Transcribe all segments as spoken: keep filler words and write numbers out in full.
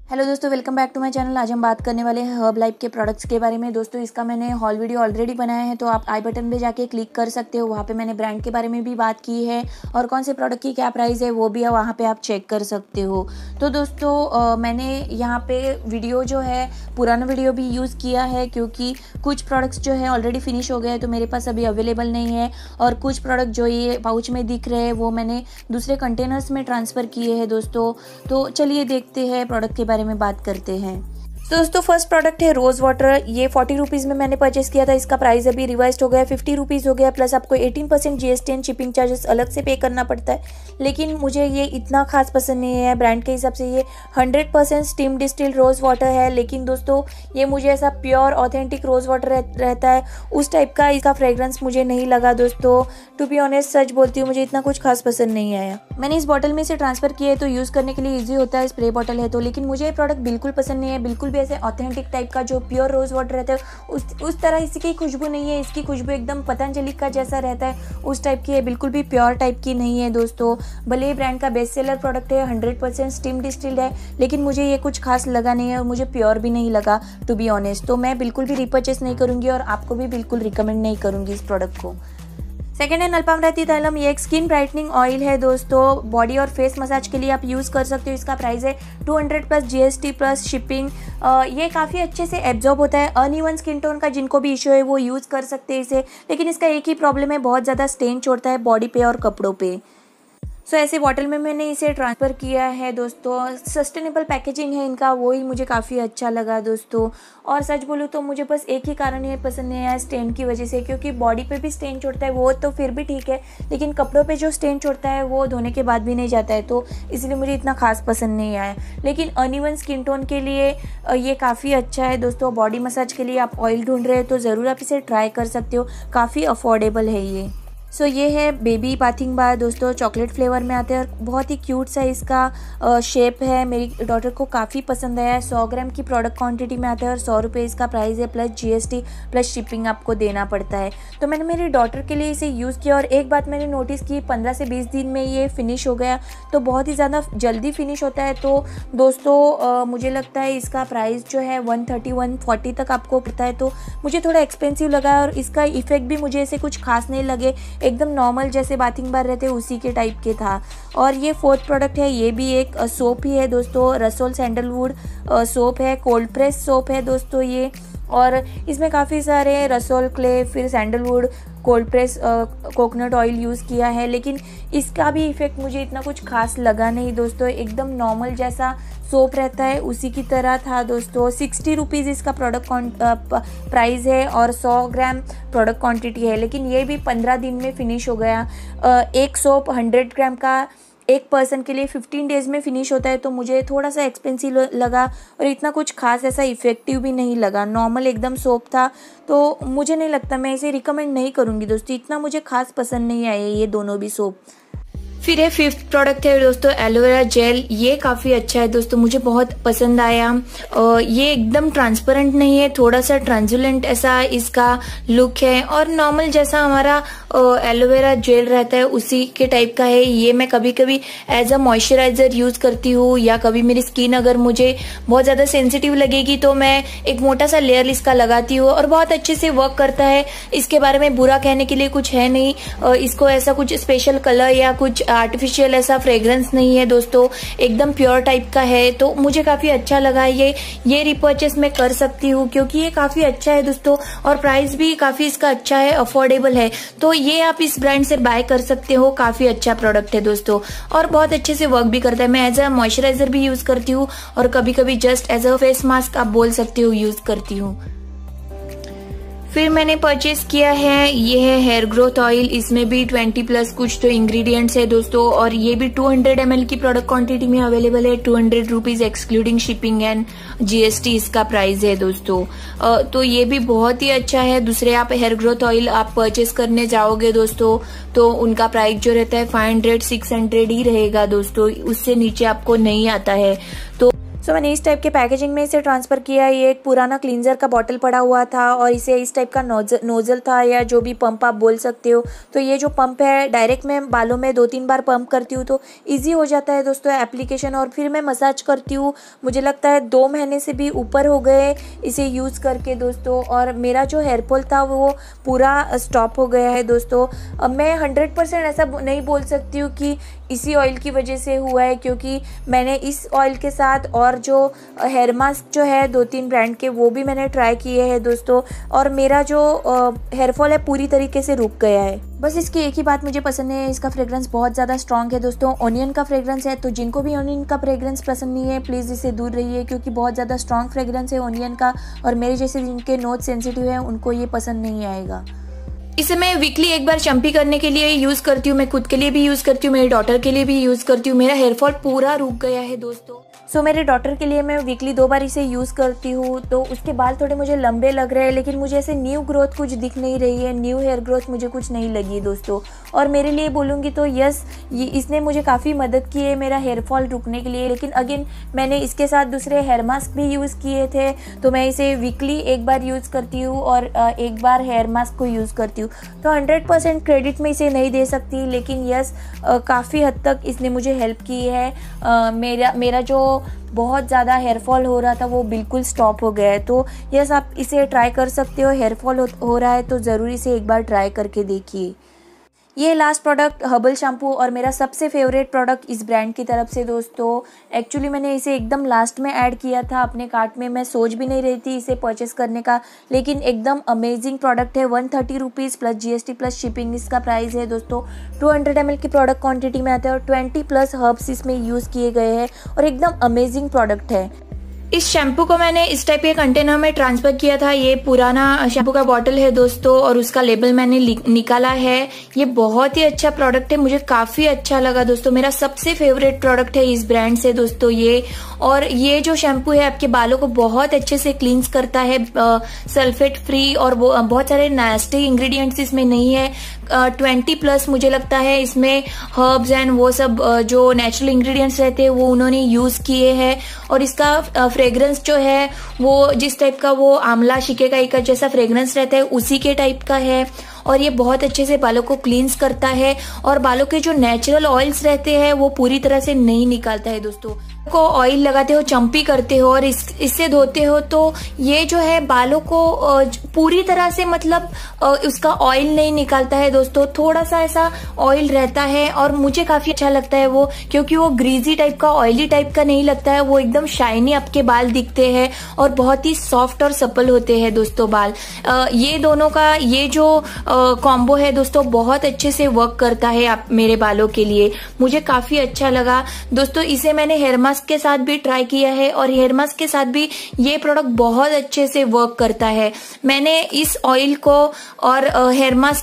Hello दोस्तों, welcome back to my channel. आज हम बात करने वाले हैं हर्ब लाइफ के प्रोडक्ट्स के बारे में। दोस्तों इसका मैंने हॉल वीडियो ऑलरेडी बनाया है, तो आप आई बटन पे जाके क्लिक कर सकते हो। वहाँ पे मैंने ब्रांड के बारे में भी बात की है और कौन से प्रोडक्ट की क्या प्राइस है वो भी है, वहाँ पे आप चेक कर सकते हो। तो दोस्तों आ, मैंने यहाँ पे वीडियो जो है पुराना वीडियो भी यूज़ किया है, क्योंकि कुछ प्रोडक्ट्स जो है ऑलरेडी फिनिश हो गए हैं तो मेरे पास अभी अवेलेबल नहीं है, और कुछ प्रोडक्ट जो ये पाउच में दिख रहे हैं वो मैंने दूसरे कंटेनर्स में ट्रांसफ़र किए हैं दोस्तों। तो चलिए देखते हैं प्रोडक्ट के बारे में बात करते हैं। तो दोस्तों फर्स्ट प्रोडक्ट है रोज़ वाटर। ये फोर्टी रुपीज़ में मैंने परचेस किया था। इसका प्राइस अभी रिवाइज्ड हो गया, फिफ्टी रुपीज़ हो गया, प्लस आपको eighteen percent GST and shipping charges अलग से पे करना पड़ता है। लेकिन मुझे ये इतना खास पसंद नहीं है। ब्रांड के हिसाब से ये hundred percent steam distilled rose water है, लेकिन दोस्तों ये मुझे ऐसा प्योर ऑथेंटिक रोज़ वाटर रह, रहता है उस टाइप का इसका फ्रेग्रेंस मुझे नहीं लगा दोस्तों। टू बी ऑनेस्ट सच बोलती हूँ, मुझे इतना कुछ खास पसंद नहीं आया। मैंने इस बॉटल में से ट्रांसफ़र किया है तो यूज़ करने के लिए ईजी होता है, स्प्रे बॉटल है तो। लेकिन मुझे ये प्रोडक्ट बिल्कुल पसंद नहीं है, बिल्कुल भी ऐसे ऑथेंटिक टाइप का जो प्योर रोज़ वाटर रहता है उस उस तरह इसकी खुशबू नहीं है। इसकी खुशबू एकदम पतंजलि का जैसा रहता है उस टाइप की है, बिल्कुल भी प्योर टाइप की नहीं है दोस्तों। भले ही ब्रांड का बेस्ट सेलर प्रोडक्ट है, हंड्रेड परसेंट स्टीम डिस्टिल्ड है, लेकिन मुझे ये कुछ खास लगा नहीं है और मुझे प्योर भी नहीं लगा टू बी ऑनेस्ट। तो मैं बिल्कुल भी रिपर्चेस नहीं करूँगी और आपको भी बिल्कुल रिकमेंड नहीं करूँगी इस प्रोडक्ट को। सेकेंड है नलपामराती तैलम। ये एक स्किन ब्राइटनिंग ऑयल है दोस्तों, बॉडी और फेस मसाज के लिए आप यूज़ कर सकते हो। इसका प्राइस है two hundred plus GST plus shipping. ये काफ़ी अच्छे से एब्जॉर्ब होता है। अनइवन स्किन टोन का जिनको भी इशू है वो यूज़ कर सकते हैं इसे, लेकिन इसका एक ही प्रॉब्लम है, बहुत ज़्यादा स्टेन छोड़ता है बॉडी पे और कपड़ों पे। सो so, ऐसे बॉटल में मैंने इसे ट्रांसफ़र किया है दोस्तों। सस्टेनेबल पैकेजिंग है इनका, वो ही मुझे काफ़ी अच्छा लगा दोस्तों। और सच बोलूँ तो मुझे बस एक ही कारण ये पसंद नहीं आया, स्टेन की वजह से, क्योंकि बॉडी पे भी स्टेन छोड़ता है वो तो फिर भी ठीक है, लेकिन कपड़ों पे जो स्टेन छोड़ता है वो धोने के बाद भी नहीं जाता है, तो इसलिए मुझे इतना खास पसंद नहीं आया। लेकिन अनइवन स्किन टोन के लिए ये काफ़ी अच्छा है दोस्तों। बॉडी मसाज के लिए आप ऑयल ढूंढ रहे हो तो ज़रूर आप इसे ट्राई कर सकते हो, काफ़ी अफोर्डेबल है ये। सो so, ये है बेबी बाथिंग बार दोस्तों, चॉकलेट फ्लेवर में आते हैं और बहुत ही क्यूट सा इसका शेप है। मेरी डॉटर को काफ़ी पसंद आया है। सौ ग्राम की प्रोडक्ट क्वांटिटी में आता है और सौ रुपये इसका प्राइस है, प्लस जीएसटी प्लस शिपिंग आपको देना पड़ता है। तो मैंने मेरी डॉटर के लिए इसे यूज़ किया और एक बात मैंने नोटिस की, पंद्रह से बीस दिन में ये फिनिश हो गया, तो बहुत ही ज़्यादा जल्दी फिनिश होता है। तो दोस्तों आ, मुझे लगता है इसका प्राइस जो है वन थर्टी वन फोर्टी तक आपको पड़ता है, तो मुझे थोड़ा एक्सपेंसिव लगा और इसका इफेक्ट भी मुझे ऐसे कुछ खास नहीं लगे, एकदम नॉर्मल जैसे बाथिंग बार रहते हैं उसी के टाइप के था। और ये फोर्थ प्रोडक्ट है, ये भी एक सोप ही है दोस्तों, रसोल सैंडलवुड सोप है, कोल्ड प्रेस सोप है दोस्तों ये। और इसमें काफ़ी सारे रसोल क्ले, फिर sandalwood, cold press coconut oil use किया है, लेकिन इसका भी इफ़ेक्ट मुझे इतना कुछ खास लगा नहीं दोस्तों। एकदम नॉर्मल जैसा सोप रहता है उसी की तरह था दोस्तों। सिक्सटी रुपीज़ इसका प्रोडक्ट प्राइस है और सौ ग्राम प्रोडक्ट क्वांटिटी है, लेकिन ये भी पंद्रह दिन में फिनिश हो गया। एक सोप हंड्रेड ग्राम का एक पर्सन के लिए फिफ्टीन डेज़ में फ़िनिश होता है, तो मुझे थोड़ा सा एक्सपेंसिव लगा और इतना कुछ खास ऐसा इफ़ेक्टिव भी नहीं लगा, नॉर्मल एकदम सोप था। तो मुझे नहीं लगता, मैं इसे रिकमेंड नहीं करूँगी दोस्तों, इतना मुझे खास पसंद नहीं आए ये दोनों भी सोप। फिर है फिफ्थ प्रोडक्ट है दोस्तों एलोवेरा जेल। ये काफ़ी अच्छा है दोस्तों, मुझे बहुत पसंद आया। ये एकदम ट्रांसपेरेंट नहीं है, थोड़ा सा ट्रांसुलेंट ऐसा इसका लुक है और नॉर्मल जैसा हमारा एलोवेरा जेल रहता है उसी के टाइप का है। ये मैं कभी कभी एज अ मॉइस्चराइजर यूज़ करती हूँ, या कभी मेरी स्किन अगर मुझे बहुत ज़्यादा सेंसिटिव लगेगी तो मैं एक मोटा सा लेयर इसका लगाती हूँ और बहुत अच्छे से वर्क करता है। इसके बारे में बुरा कहने के लिए कुछ है नहीं, इसको ऐसा कुछ स्पेशल कलर या कुछ आर्टिफिशियल ऐसा फ्रेग्रेंस नहीं है दोस्तों, एकदम प्योर टाइप का है, तो मुझे काफ़ी अच्छा लगा। ये ये रिपर्चेस मैं कर सकती हूँ क्योंकि ये काफ़ी अच्छा है दोस्तों और प्राइस भी काफ़ी इसका अच्छा है, अफोर्डेबल है, तो ये आप इस ब्रांड से बाय कर सकते हो। काफ़ी अच्छा प्रोडक्ट है दोस्तों और बहुत अच्छे से वर्क भी करता है। मैं एज अ मॉइस्चराइजर भी यूज़ करती हूँ और कभी कभी just as a face mask आप बोल सकते हो यूज़ करती हूँ। फिर मैंने परचेस किया है, ये है हेयर ग्रोथ ऑयल। इसमें भी ट्वेंटी प्लस कुछ तो इंग्रेडिएंट्स है दोस्तों और ये भी टू हंड्रेड एम एल की प्रोडक्ट क्वांटिटी में अवेलेबल है। Two hundred rupees excluding shipping and GST इसका प्राइस है दोस्तों। तो ये भी बहुत ही अच्छा है। दूसरे आप हेयर ग्रोथ ऑयल आप परचेस करने जाओगे दोस्तों तो उनका प्राइस जो रहता है फाइव हंड्रेड सिक्स हंड्रेड ही रहेगा दोस्तों, उससे नीचे आपको नहीं आता है। तो सो मैंने इस टाइप के पैकेजिंग में इसे ट्रांसफ़र किया। ये एक पुराना क्लींजर का बॉटल पड़ा हुआ था और इसे इस टाइप का नोजल नोजल था या जो भी पंप आप बोल सकते हो। तो ये जो पंप है डायरेक्ट मैं बालों में दो तीन बार पंप करती हूँ तो इजी हो जाता है दोस्तों एप्लीकेशन, और फिर मैं मसाज करती हूँ। मुझे लगता है दो महीने से भी ऊपर हो गए इसे यूज़ करके दोस्तों, और मेरा जो हेयर फॉल था वो पूरा स्टॉप हो गया है दोस्तों। अब मैं हंड्रेड परसेंट ऐसा नहीं बोल सकती हूँ कि इसी ऑयल की वजह से हुआ है, क्योंकि मैंने इस ऑयल के साथ और जो हेयर मास्क जो है दो तीन ब्रांड के वो भी मैंने ट्राई किए हैं दोस्तों, और मेरा जो हेयर फॉल है पूरी तरीके से रुक गया है। बस इसकी एक ही बात मुझे पसंद है, इसका फ्रेग्रेंस बहुत ज़्यादा स्ट्रॉन्ग है दोस्तों, ऑनियन का फ्रेग्रेंस है। तो जिनको भी ऑनियन का फ्रेग्रेंस पसंद नहीं है प्लीज़ इससे दूर रहिए, क्योंकि बहुत ज़्यादा स्ट्रॉन्ग फ्रेग्रेंस है ऑनियन का, और मेरे जैसे जिनके नोज सेंसिटिव है उनको ये पसंद नहीं आएगा। इसे मैं वीकली एक बार शैम्पू करने के लिए यूज़ करती हूँ, मैं खुद के लिए भी यूज़ करती हूँ, मेरी डॉटर के लिए भी यूज़ करती हूँ। मेरा हेयर फॉल पूरा रुक गया है दोस्तों। सो so, मेरे डॉटर के लिए मैं वीकली दो बार इसे यूज़ करती हूँ। तो उसके बाल थोड़े मुझे लंबे लग रहे हैं, लेकिन मुझे ऐसे न्यू ग्रोथ कुछ दिख नहीं रही है, न्यू हेयर ग्रोथ मुझे कुछ नहीं लगी दोस्तों। और मेरे लिए बोलूँगी तो यस, ये इसने मुझे काफ़ी मदद की है मेरा हेयर फॉल रुकने के लिए। लेकिन अगेन मैंने इसके साथ दूसरे हेयर मास्क भी यूज़ किए थे, तो मैं इसे वीकली एक बार यूज़ करती हूँ और एक बार हेयर मास्क को यूज़ करती हूँ। तो हंड्रेड परसेंट क्रेडिट मैं इसे नहीं दे सकती, लेकिन यस काफ़ी हद तक इसने मुझे हेल्प की है। आ, मेरा मेरा जो बहुत ज़्यादा हेयर फॉल हो रहा था वो बिल्कुल स्टॉप हो गया है। तो यस आप इसे ट्राई कर सकते हो, हेयर फॉल हो, हो रहा है तो ज़रूर इसे एक बार ट्राई करके देखिए। ये लास्ट प्रोडक्ट हर्बल शैम्पू और मेरा सबसे फेवरेट प्रोडक्ट इस ब्रांड की तरफ से दोस्तों। एक्चुअली मैंने इसे एकदम लास्ट में ऐड किया था अपने कार्ट में, मैं सोच भी नहीं रही थी इसे परचेस करने का, लेकिन एकदम अमेजिंग प्रोडक्ट है। One thirty rupees plus GST plus shipping इसका प्राइस है दोस्तों। टू हंड्रेड एम एल की प्रोडक्ट क्वान्टिटी में आता है और ट्वेंटी प्लस हर्ब्स इसमें यूज़ किए गए हैं और एकदम अमेजिंग प्रोडक्ट है। इस शैम्पू को मैंने इस टाइप के कंटेनर में ट्रांसफर किया था। ये पुराना शैम्पू का बॉटल है दोस्तों और उसका लेबल मैंने निकाला है। ये बहुत ही अच्छा प्रोडक्ट है, मुझे काफी अच्छा लगा दोस्तों। मेरा सबसे फेवरेट प्रोडक्ट है इस ब्रांड से दोस्तों ये। और ये जो शैम्पू है आपके बालों को बहुत अच्छे से क्लींस करता है, सल्फेट फ्री, और वो बहुत सारे नास्टी इंग्रेडिएंट्स इसमें नहीं है। ट्वेंटी प्लस मुझे लगता है इसमें हर्ब्स एंड वो सब uh, जो नेचुरल इंग्रेडिएंट्स रहते हैं वो उन्होंने यूज किए हैं। और इसका फ्रेग्रेंस जो है वो जिस टाइप का वो आंवला शिकेकाई का जैसा फ्रेग्रेंस रहता है उसी के टाइप का है, और ये बहुत अच्छे से बालों को क्लींस करता है और बालों के जो नेचुरल ऑयल्स रहते हैं वो पूरी तरह से नहीं निकालता है दोस्तों। को ऑयल लगाते हो, चंपी करते हो और इस इससे धोते हो तो ये जो है बालों को पूरी तरह से मतलब उसका ऑयल नहीं निकालता है दोस्तों। थोड़ा सा ऐसा ऑयल रहता है और मुझे काफी अच्छा लगता है वो, क्योंकि वो ग्रीजी टाइप का ऑयली टाइप का नहीं लगता है, वो एकदम शाइनी आपके बाल दिखते हैं और बहुत ही सॉफ्ट और सपल होते हैं दोस्तों बाल। ये दोनों का ये जो कॉम्बो है दोस्तों बहुत अच्छे से वर्क करता है आप मेरे बालों के लिए, मुझे काफी अच्छा लगा दोस्तों। इसे मैंने हेयर मास्क के साथ भी ट्राई किया है और हेयर मास्क के साथ भी ये प्रोडक्ट बहुत अच्छे से वर्क करता है। मैंने इस ऑयल को और हेयर मास्क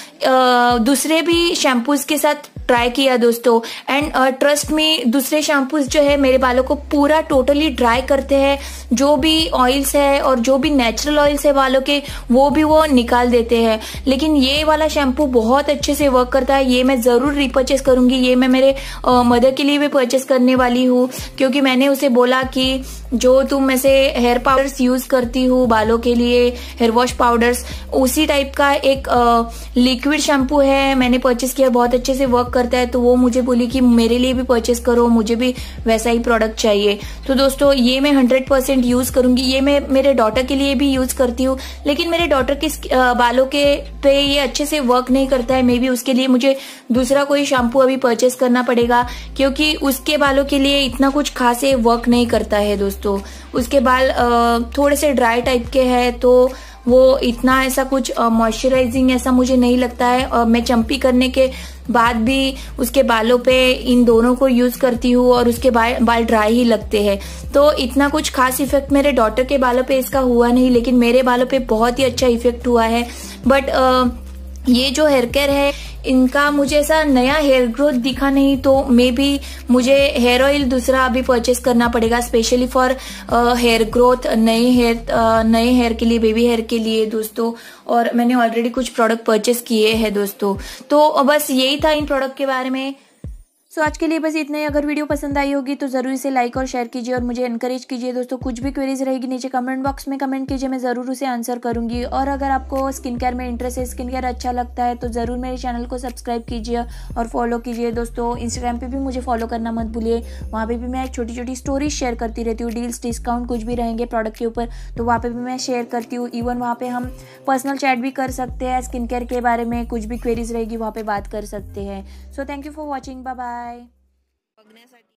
को दूसरे भी शैम्पूज के साथ ट्राई किया दोस्तों, एंड ट्रस्ट मी दूसरे शैम्पूज जो है मेरे बालों को पूरा टोटली ड्राई करते हैं। जो भी ऑयल्स है और जो भी नेचुरल ऑयल्स है बालों के वो भी वो निकाल देते हैं, लेकिन ये वाला शैम्पू बहुत अच्छे से वर्क करता है। ये मैं जरूर रिपर्चेस करूंगी, ये मैं मेरे मदर के लिए भी परचेस करने वाली हूँ, क्योंकि मैंने उसे बोला कि जो तुम ऐसे हेयर पाउडर्स यूज करती हूँ बालों के लिए, हेयर वॉश पाउडर्स, उसी टाइप का एक लिक्विड शैम्पू है मैंने परचेस किया, बहुत अच्छे से वर्क करता है। तो वो मुझे बोली कि मेरे लिए भी परचेस करो, मुझे भी वैसा ही प्रोडक्ट चाहिए। तो दोस्तों ये मैं हंड्रेड परसेंट यूज करूंगी। ये मैं मेरे डॉटर के लिए भी यूज करती हूँ, लेकिन मेरे डॉटर के बालों के पे ये अच्छे से वर्क नहीं करता है। मे बी उसके लिए मुझे दूसरा कोई शैम्पू अभी परचेस करना पड़ेगा, क्योंकि उसके बालों के लिए इतना कुछ खास वर्क नहीं करता है दोस्तों। उसके बाल थोड़े से ड्राई टाइप के हैं, तो वो इतना ऐसा कुछ मॉइस्चराइजिंग ऐसा मुझे नहीं लगता है। और मैं चंपी करने के बाद भी उसके बालों पे इन दोनों को यूज करती हूँ और उसके बाल बाल ड्राई ही लगते हैं, तो इतना कुछ खास इफेक्ट मेरे डॉटर के बालों पे इसका हुआ नहीं, लेकिन मेरे बालों पे बहुत ही अच्छा इफेक्ट हुआ है। बट ये जो हेयर केयर है इनका मुझे ऐसा नया हेयर ग्रोथ दिखा नहीं, तो मे बी मुझे हेयर ऑयल दूसरा अभी परचेस करना पड़ेगा स्पेशली फॉर हेयर ग्रोथ, नए हेयर नए हेयर के लिए, बेबी हेयर के लिए दोस्तों। और मैंने ऑलरेडी कुछ प्रोडक्ट परचेस किए हैं दोस्तों। तो बस यही था इन प्रोडक्ट के बारे में। सो आज के लिए बस इतना ही। अगर वीडियो पसंद आई होगी तो ज़रूर इसे लाइक और शेयर कीजिए और मुझे एनकरेज कीजिए दोस्तों। कुछ भी क्वेरीज रहेगी नीचे कमेंट बॉक्स में कमेंट कीजिए, मैं ज़रूर उसे आंसर करूँगी। और अगर आपको स्किन केयर में इंटरेस्ट है, स्किन केयर अच्छा लगता है तो ज़रूर मेरे चैनल को सब्सक्राइब कीजिए और फॉलो कीजिए दोस्तों। इंस्टाग्राम पर भी मुझे फॉलो करना मत भूलिए, वहाँ पर भी मैं छोटी छोटी स्टोरीज शेयर करती रहती हूँ। डील्स डिस्काउंट कुछ भी रहेंगे प्रोडक्ट के ऊपर तो वहाँ पर भी मैं शेयर करती हूँ। इवन वहाँ पर हम पर्सनल चैट भी कर सकते हैं, स्किन केयर के बारे में कुछ भी क्वेरीज रहेगी वहाँ पर बात कर सकते हैं। So thank you for watching, bye bye.